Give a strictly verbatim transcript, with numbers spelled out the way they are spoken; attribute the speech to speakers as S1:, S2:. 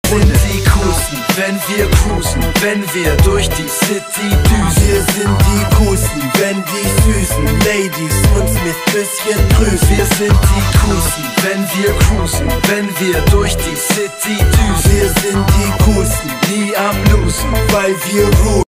S1: sind die Coolsten, wenn wir cruisen, wenn wir durch die City düsen.
S2: Wir sind die Coolsten, wenn die süßen Ladies uns mit bisschen grüßen.
S1: Wir sind die Coolsten, wenn wir cruisen, wenn wir durch die City düsen.
S2: Wir sind die Coolsten,
S1: nie am Losen,
S2: weil wir ruhen.